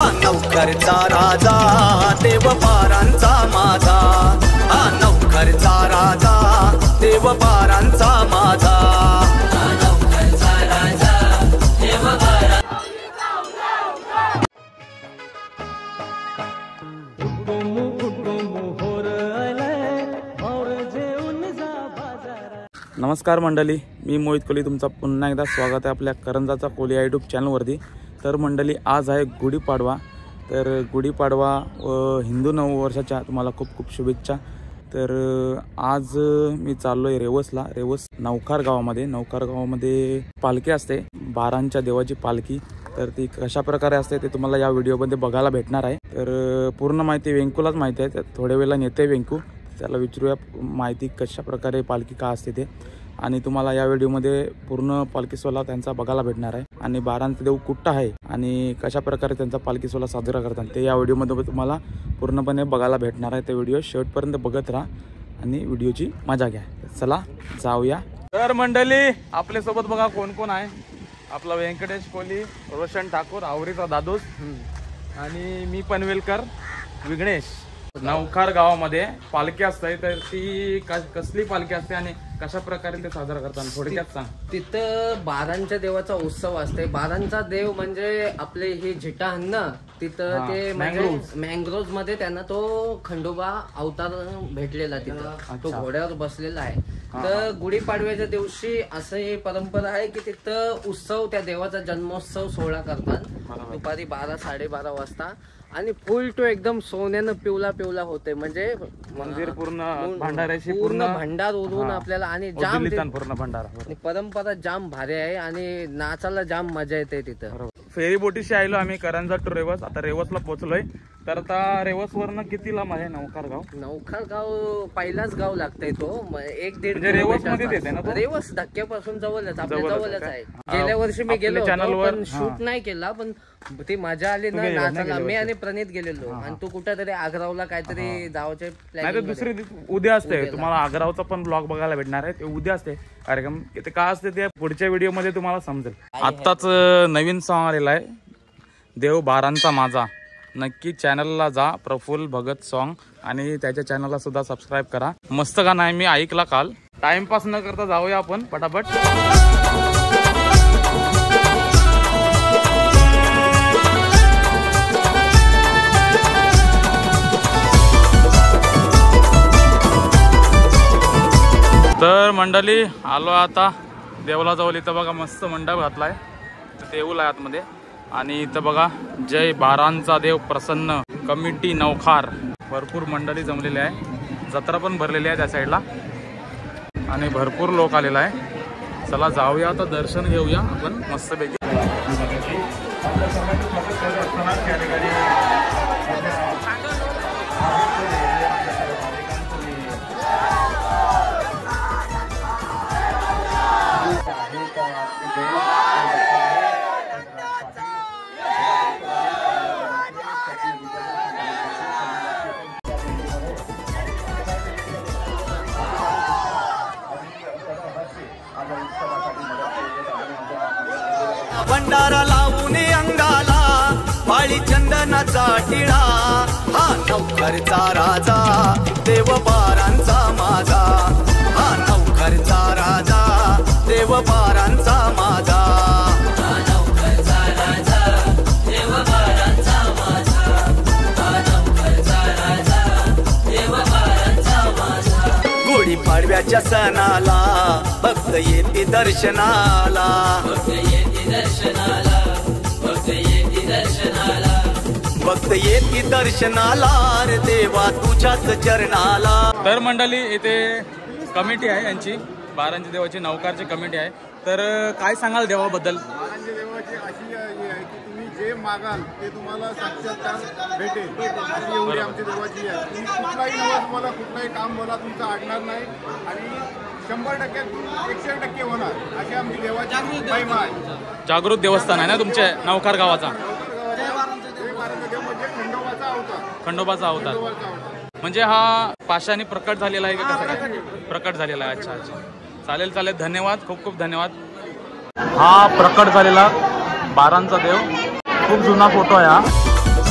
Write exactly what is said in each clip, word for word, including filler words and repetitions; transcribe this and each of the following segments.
हा नवखरचा राजा देव बारांचा माझा, हा नवखरचा राजा देव बारांचा माझा, हा नवखरचा राजा देव बारा। नमस्कार मंडळी, मी मोहित कोहली, तुमचा पुन्हा एकदा स्वागत आहे आपल्या करंजाचा कोहली यूट्यूब चॅनलवरती। तर मंडळी, आज आहे गुढीपाडवा। तर गुढीपाडवा व हिंदू नववर्षाच्या तुम्हाला खूप खूप शुभेच्छा। तर आज मी चाललो आहे रेवसला, रेवस नवखार गावामध्ये। नवखार गावामध्ये पालखी असते, बारांच्या देवाची पालखी। तर ती कशा प्रकारे असते ते तुम्हाला या व्हिडिओमध्ये बघायला भेटणार आहे। तर पूर्ण माहिती वेंकूलाच माहिती आहे, थोड्या वेळेला येते वेंकू, त्याला विचारूया माहिती कशा प्रकारे पालखी का असते ते। आणि तुम्हाला या व्हिडिओमध्ये पूर्ण पालखी सोहळा त्यांचा बघायला भेटणार आहे आणि बारांचा देव कुठं आहे आणि कशा प्रकारे त्यांचा पालखी सोहळा साजरा करतात ते या व्हिडिओमध्ये तुम्हाला पूर्णपणे बघायला भेटणार आहे। ते व्हिडिओ शेवटपर्यंत बघत राहा आणि व्हिडिओची मजा घ्या। चला जाऊया। तर मंडळी, आपल्यासोबत बघा कोण कोण आहे। आपला व्यंकटेश कोहली, रोशन ठाकूर, आवरीचा दादूस आणि मी पनवेलकर विघ्नेश। नवखार गावामध्ये पालखी असते, तर ती कसली पालखी असते आणि कशा प्रकारे ते साजरा करतात थोडक्यात सांग। तिथं बारांच्या देवाचा उत्सव असते। बारांचा देव म्हणजे आपले हे जिटा ना, तिथं ते म्हणजे मँग्रोव्ह मध्ये त्यांना तो खंडोबा अवतार भेटलेला, तिथं तो घोड्यावर बसलेला आहे। तर गुढीपाडव्याच्या दिवशी असं ही परंपरा आहे की तिथं उत्सव, त्या देवाचा जन्मोत्सव सोहळा करतात दुपारी बारा साडेबारा वाजता। आणि फुल तो एकदम सोन्यानं पिवला पिवला होते, म्हणजे मंदिर पूर्ण भंडाऱ्याशी पूर्ण भंडार उडवून आपल्याला, आणि जाम पूर्ण भंडारा, आणि परंपरा जाम भारी आहे आणि नाचायला जाम मजा येते तिथं। फेरी बोटीशी आलो आम्ही करंजा टू रेवस, आता रेवसला पोहोचलोय। तर आता रेवस वरनं किती लांब आहे नवखार गाव? नवखार गाव पहिलाच गाव लागतंय तो, एक दीड रेवस मध्ये येते ना? रेवस धक्क्यापासून जवळच, आपल्या जवळच आहे। गेल्या वर्षी मी गेलो पण शूट नाही केला, पण ती मजा आली ना नाचायला। मी आणि प्रणित गेलेलो, आणि तू कुठेतरी आग्रावला काहीतरी जावचे प्लॅनिंग। दुसरी उद्या असते, तुम्हाला आग्रावचा पण ब्लॉग बघायला भेटणार आहे, ते उद्या असते कार्यक्रम। ते का असते ते पुढच्या व्हिडिओ मध्ये तुम्हाला समजेल। आत्ताच नवीन सॉन्ग आलेला आहे, देव बारांचा माझा। नक्की चॅनलला जा, प्रफुल्ल भगत सॉन्ग, आणि त्याच्या चॅनलला सुद्धा सबस्क्राईब करा। मस्त गाणं आहे, मी ऐकला काल। टाइमपास न करता जाऊया आपण पटापट। तर मंडळी, आलो आता देवला जवळ। इथं बघा मस्त मंडप घातलाय, देऊळ आहे आतमध्ये। आणि इथं बघा जय बारांचा देव प्रसन्न कमिटी नवखार, भरपूर मंडळी जमलेली आहे। जत्रा पण भरलेली आहे त्या साईडला आणि भरपूर लोक आलेला आहे। चला जाऊया आता, दर्शन घेऊया आपण मस्तपैकी। भंडारा लावून अंगाला पाळी चंदनाचा टिळा, हा नवखरचा राजा देव बारांचा माझा, हा नवखरचा राजा देव बारांचा माझा, हा नवखरचा राजा देव बारांचा माझा, हा नवखरचा राजा देव बारांचा माझा। गुढीपाडव्याच्या सणाला भक्त येते दर्शनाला, भक्त येते दर्शनाला, भक्त येते दर्शनाला, भक्त येते दर्शनाला रे देवा तुझ्याच चरणाला। तर मंडळी, इथे कमिटी आहे यांची, बारांच्या देवाची नवकारची कमिटी आहे। तर काय सांगाल देवाबद्दल? बारांच्या देवाची अशी आहे की तुम्ही जे मागाल ते तुम्हाला साक्षात्कार भेटेल, अशी एवढी आमची देवाची आहे। तुम्ही कुठलाही नवस तुम्हाला कुठलाही काम बोला तुमचं अडणार नाही, आणि शंभर टक्क्यात एकशे टक्के होणार, अशी आमची देवाची महिमा आहे। जागृत देवस्थान आहे ना तुमच्या नवखार गावाचा? खंडोबाचा अवतार, खंडोबाचा अवतार म्हणजे हा पाशाने प्रकट झालेला आहे का? कसं काय प्रकट झालेला आहे? अच्छा अच्छा, चालेल चालेल, धन्यवाद, खूप खूप धन्यवाद। हा प्रकट झालेला बारांचा देव, खूप जुना फोटो आहे हा।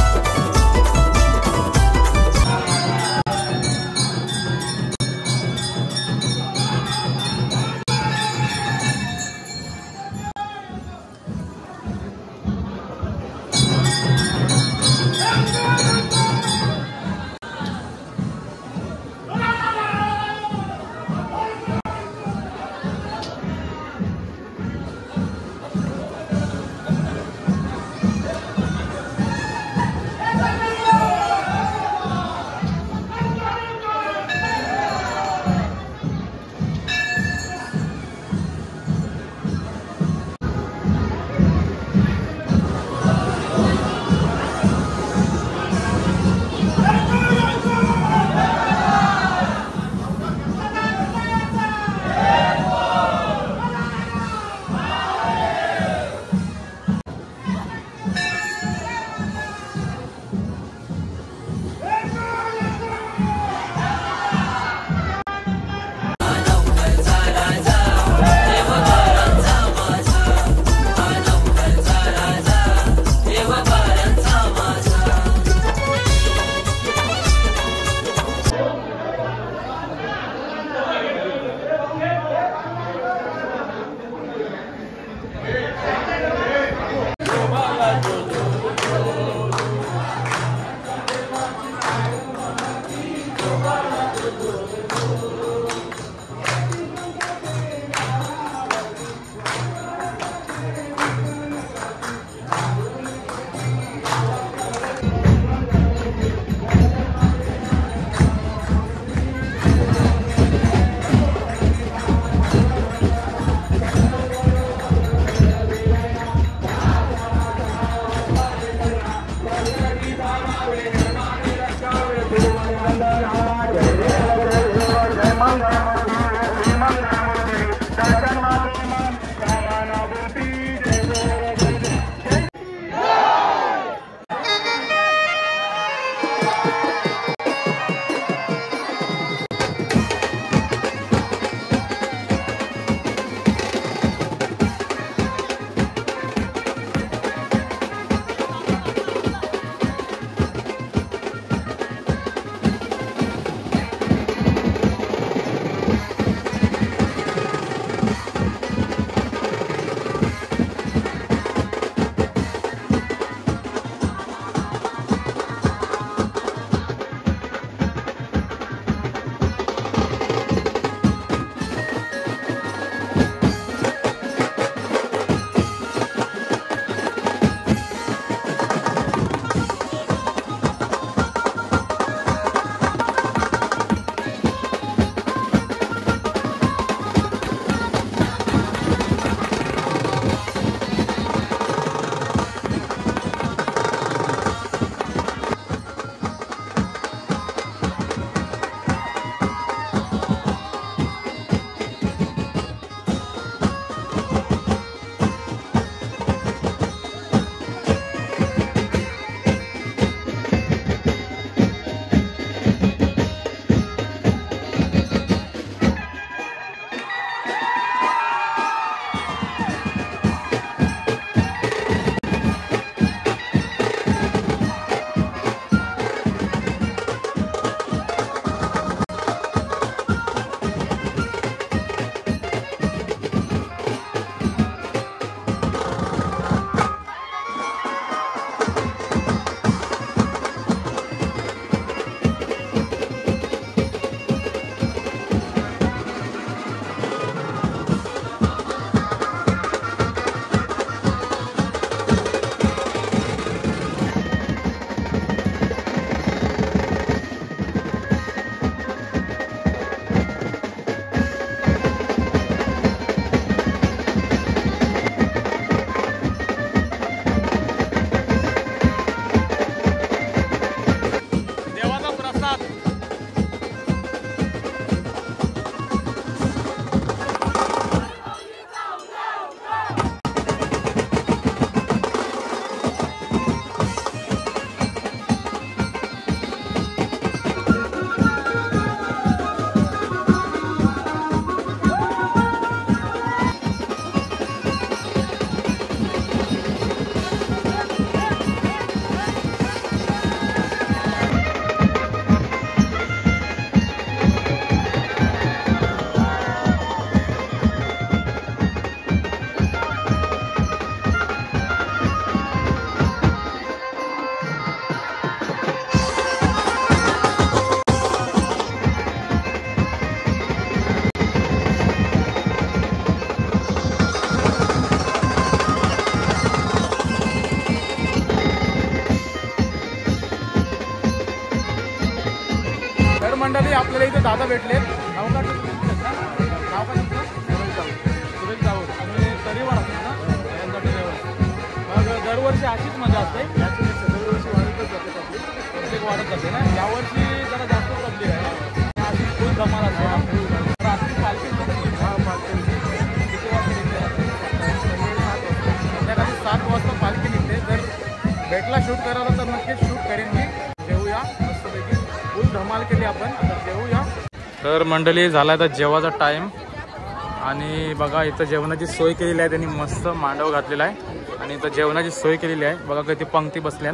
मंडळी आपल्याला इथे दादा भेटले. नाव का तुमचं? नाव का तुमचं? सुरेश जाऊर. आणि तरीवर असते ना यांचा ड्रायव्हर. मग दरवर्षी अशीच मजा असते. दरवर्षी वाढतच जाते आपली. प्रत्येक वाढत जाते ना. यावर्षी जरा जास्त पब्लिक आहे. अशी फुल धमाल असते ना. रात्री पालखी हा पालखी किती वाजता निघते? संध्याकाळी सात वाजता पालखी निघते. जर भेटला शूट करायला तर नक्कीच शूट करेन मी. जेवूया मस्तपैकी. फुल धमाल केली आपण. आता जेवूया. तर मंडळी झाला आता जेवायचा टाईम. आणि बघा इथं जेवणाची सोय केलेली आहे. त्यांनी मस्त मांडव घातलेला आहे. आणि इथं जेवणाची सोय केलेली आहे. बघा किती पंक्ती बसल्या.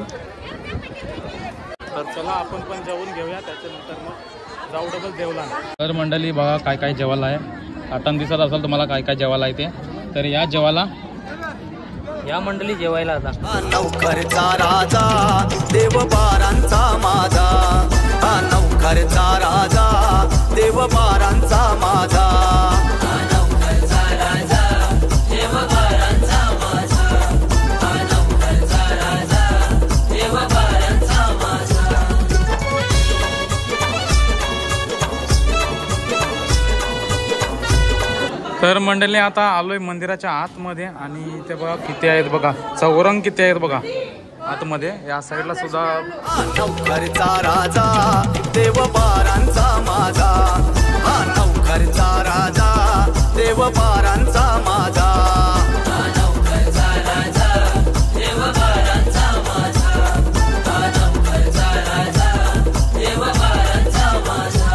तर चला आपण पण जेवून घेऊया. त्याच्यानंतर मग जाऊ डबल जेवला. तर मंडळी बघा काय काय जेवायला आहे. आठवण दिसत असेल तुम्हाला काय काय जेवायला आहे ते. तर या जेवायला या मंडळी जेवायला आता. हा नवखरचा राजा देव बारांचा माझा. हा नवखरचा राजा देव बारांचा माझा. हा नवखरचा राजा देव बारांचा माझा. हा नवखरचा राजा देव बारांचा माझा. तर मंडळी आता आलोय मंदिराच्या आतमध्ये. आणि इथे बघा किती आहेत बघा. चौरंग किती आहेत बघा आतमध्ये. या साईडला सुद्धा. हा नवखरचा राजा देव बारांचा माझा. हा नवखरचा राजा देव बारांचा माझा. हा नवखरचा राजा देव बारांचा माझा. हा नवखरचा राजा देव बारांचा माझा.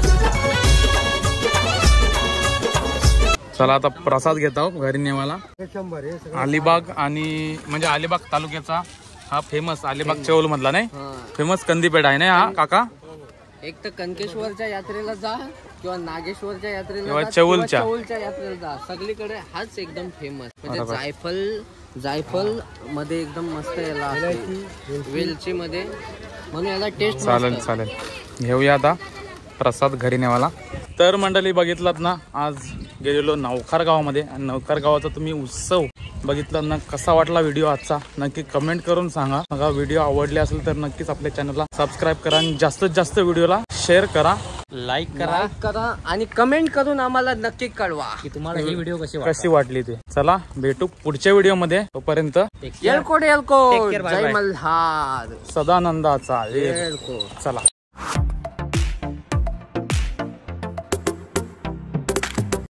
चला आता प्रसाद घेत आहोत घरी नेवाला. अलिबाग आणि म्हणजे अलिबाग तालुक्याचा हा फेमस अलिबाग चौल मधला नाही फेमस कंदीपेढा आहे ना हा काका. एक तर कनकेश्वरच्या यात्रेला जा किंवा नागेश्वरच्या यात्रेला किंवा जा, चौलच्या. किंवा चौलच्या यात्रेला जा. सगळीकडे हाच एकदम फेमस. म्हणजे जायफल जायफल मध्ये एकदम मस्त याला असते. वेलची मध्ये म्हणून याला टेस्ट. चालेल चालेल घेऊया आता प्रसाद घरी नेवाला. तर मंडळी बघितलात ना आज गेलेलो नवखार गावामध्ये. आणि नवखार गावाचा तुम्ही उत्सव बघितला ना. कसा वाटला व्हिडिओ आजचा नक्की कमेंट करून सांगा. बघा व्हिडिओ आवडले असेल तर नक्कीच आपल्या चॅनलला सबस्क्राईब करा. आणि जास्तीत जास्त व्हिडिओला शेअर करा, लाईक करा लाईक करा आणि कमेंट करून आम्हाला नक्की कळवा की तुम्हाला ही व्हिडिओ कशी कशी वाटली ते. चला भेटू पुढच्या व्हिडिओ मध्ये. तोपर्यंत येलकोट येलकोट जय मल्हार. सदानंदाचा येलकोट. चला.